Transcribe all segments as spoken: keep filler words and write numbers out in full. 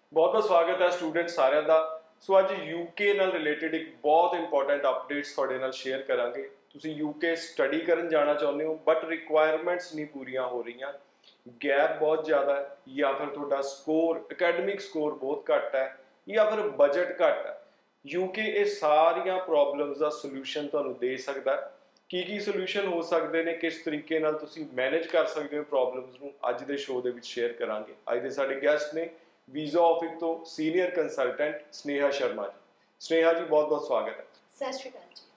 बहुत बहुत स्वागत है स्टूडेंट साਰਿਆਂ ਦਾ। सो अज यूके नाल रिलेटेड एक बहुत इंपॉर्टेंट अपडेट्स ਤੁਹਾਡੇ ਨਾਲ शेयर करांगे। ਤੁਸੀਂ यूके स्टडी करन जाना चाਹੁੰਦੇ हो बट रिक्वायरमेंट्स नहीं पूरियां हो रही, गैप बहुत ज़्यादा है या फिर ਤੁਹਾਡਾ स्कोर अकैडमिक स्कोर बहुत घट है या फिर बजट घट है, यूके ये सारिया प्रॉब्लम्स का सोल्यूशन ਤੁਹਾਨੂੰ दे सकता है। की की सोल्यूशन हो सकते हैं, किस तरीके नाल तुसी मैनेज कर सकते हो प्रॉब्लम्स नूं अज दे शो दे विच शेयर करांगे। अज दे साडे गेस्ट ने वीज़ा ऑफिस तो सीनियर कंसलटेंट स्नेहा शर्मा जी। स्नेहा जी बहुत बहुत स्वागत है। सत श्री अकाल जी।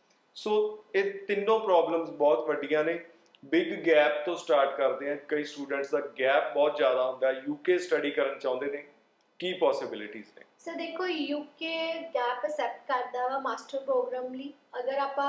सो ये तीनों प्रॉब्लम्स बहुत वड्डियां ने। बिग गैप तो स्टार्ट करते हैं, कई स्टूडेंट्स का गैप बहुत ज़्यादा होता है, यूके स्टडी करना चाहते हैं, की पॉसिबिलिटीज़ ने? सर देखो यूके गैप एक्सेप्ट करता वा मास्टर प्रोग्राम ਲਈ। अगर आप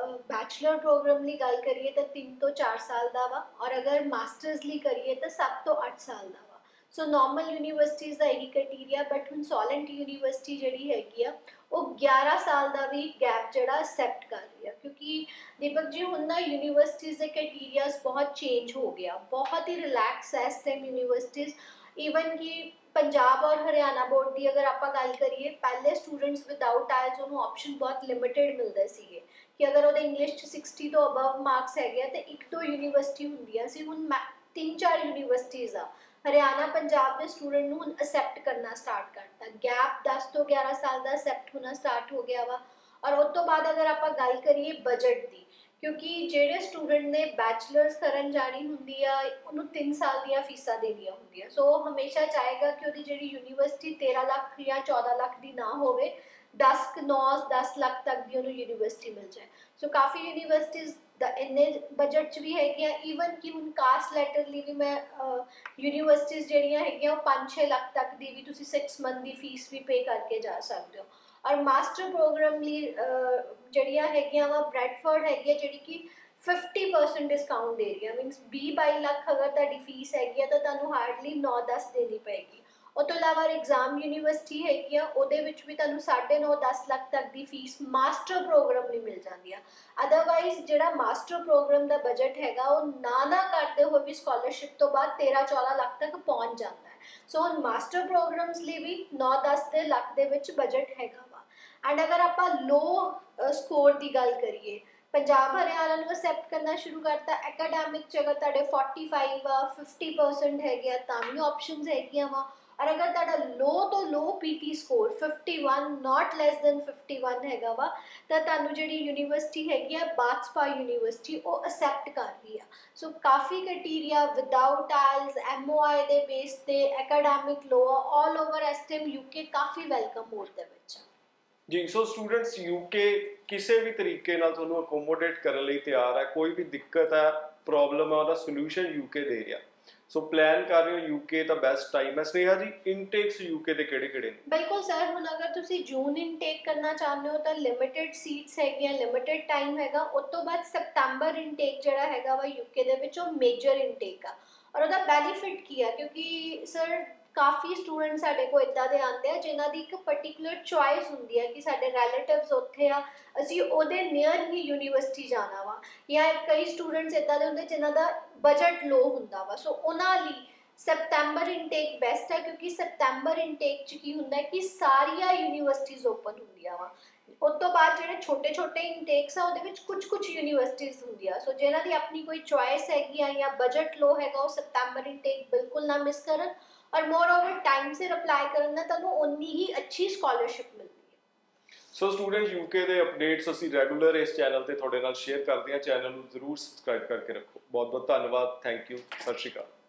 बैचलर प्रोग्राम ਲਈ गल करिए तो तीन तो चार साल का वा, और अगर मास्टर्स ਲਈ करिए तो सात तो अठ साल का वा। सो नॉर्मल यूनीवर्सिटीज़ का यही क्राइटेरिया, बट हुण सॉलेंट यूनीवर्सिटी जिहड़ी हैगी आ वो ग्यारह साल का भी गैप जिहड़ा एक्सेप्ट कर रही है, क्योंकि दीपक जी हुण ना यूनीवर्सिटीज़ के क्राइटेरियाज बहुत चेंज हो गया, बहुत ही रिलैक्स है इस टाइम यूनीवर्सिटीज़। ईवन कि पंजाब और हरियाणा बोर्ड की अगर आप गल करिए, पहले स्टूडेंट्स विदाउट आयल्स उन्होंने ऑप्शन बहुत लिमिटेड मिलते थे कि अगर वो इंग्लिश सिक्सटी तो अबव मार्क्स है तो एक दो यूनीवर्सिटी होंदियां सी, हुण तीन चार यूनीवर्सिटीज़ आ हरियाणा पंजाब के स्टूडेंट नूं हुण एक्सेप्ट करना स्टार्ट करता। गैप दस तो ग्यारह साल का एक्सेप्ट होना स्टार्ट हो गया वा। और उस तो बाद अगर आप गल करिए बजट की, क्योंकि जेडे स्टूडेंट ने बैचलर्स करन जानी हुंदी आ उन्होंने तीन साल दियां फीसां देनियां हुंदियां, सो वो हमेशा चाहेगा कि उहदी जिहड़ी यूनीवर्सिटी तेरह लाख या चौदह लाख की ना होवे, दस नौ दस लाख तक की उन्होंने यूनीवर्सिटी मिल जाए। सो काफ़ी यूनीवर्सिटीज़ इन्ने बजट च भी है, ईवन कि हुण कास्ट लैटर लिए भी मैं यूनीवर्सिटीज़ जिहड़ियां हैगियां पाँच छे लाख तक की भी तुसीं सिक्स मंथ की फीस भी पे करके जा सकते हो। और मास्टर प्रोग्राम लिए जड़ियाँ हैगियां वा ब्रैडफर्ड हैगी जिहड़ी कि फिफ्टी परसेंट डिस्काउंट दे रही है, मीनस भी बाई लाख अगर तुहाडी फीस हैगी तो तुहानूं हार्डली नौ दस देनी पेगी। उस तो इलावा एग्जाम यूनीवर्सिटी हैगी उहदे विच भी तुहानूं साढ़े नौ दस लाख तक की फीस मास्टर प्रोग्राम नहीं मिल जाती। अदरवाइज जिहड़ा मास्टर प्रोग्राम का बजट हैगा वो ना ना करते हुए भी स्कॉलरशिप तो बाद तेरह चौदह लाख तक पहुँच जाता है। सो हुण मास्टर प्रोग्राम्स लिए भी नौ दस दे लाख दे विच बजट हैगा वा। एंड अगर आप लो स्कोर की गल करिए, पंजाब हरियाणा नूं एक्सेप्ट करना शुरू करता, एकेडैमिक च अगर तुहाडे फोर्टी फाइव आ फिफ्टी परसेंट है तां भी ऑप्शनस हैगियां वा। और अगर तुहाडा लो तो low PTE score fifty one not less than fifty one हैगा वा तो तुहानूं जिहड़ी यूनीवर्सिटी हैगी आ बाजपा यूनीवर्सिटी वो एक्सेप्ट कर रही है। सो काफ़ी criteria without IELTS M O I दे बेस ते एकेडैमिक लो ऑल ओवर इस टाइम यूके काफ़ी वेलकम मोड दे विच आ जी। सो स्टूडेंट्स यूके किसी भी तरीके नाल तुहानूं अकोमोडेट करने लई तैयार है, कोई भी दिक्कत है प्रॉब्लम है उसका सोल्यूशन यूके दे रहा। सो प्लान कर रहे हो यूके दा बेस्ट टाइम है। स्नेहा जी इनटेक्स यूके दे किहड़े किहड़े ने? बिल्कुल सर, हुण अगर तुसीं जून इनटेक करना चाहते हो तो लिमिटेड सीट्स हैगियां, लिमिटेड टाइम हैगा। उस तो बाद सितंबर इनटेक जिहड़ा हैगा वा यूके दे विच ओह मेजर इनटेक आ। और उसका बेनीफिट की है, क्योंकि सर काफ़ी स्टूडेंट साडे को इदां दे आते हैं जिन्हां दी एक पर्टिकुलर चॉइस हुंदी है कि साडे रिलेटिव्स उत्थे आ, असीं ओहदे नियर ही यूनीवर्सिटी जाना वा, या कई स्टूडेंट्स इदां दे हुंदे जिन्हां दा बजट लो हुंदा वा। सो उन्हां लई सितंबर इनटेक बेस्ट है, क्योंकि सितंबर इनटेक च की हुंदा है कि सारिया यूनीवर्सिटीज़ ओपन हुंदियां वा। उस तो बाद जिहड़े छोटे छोटे इनटेक्स आ उहदे विच कुछ कुछ यूनीवर्सिटीज़ हुंदियां, सो जिन्हां दी अपनी कोई चॉइस हैगी आ या बजट लो हैगा वो सितंबर इनटेक बिल्कुल ना मिस करन। और मोर ओवर टाइम से अप्लाई करन ना तुहानूं उन्नी ही अच्छी स्कॉलरशिप मिलती है। सो स्टूडेंट यूके दे अपडेट्स असीं रेगूलर इस चैनल ते तुहाडे नाल शेयर करदे हां, चैनल नूं जरूर सबसक्राइब करके रखो। बहुत बहुत धन्यवाद, थैंक यू, सत श्री अकाल।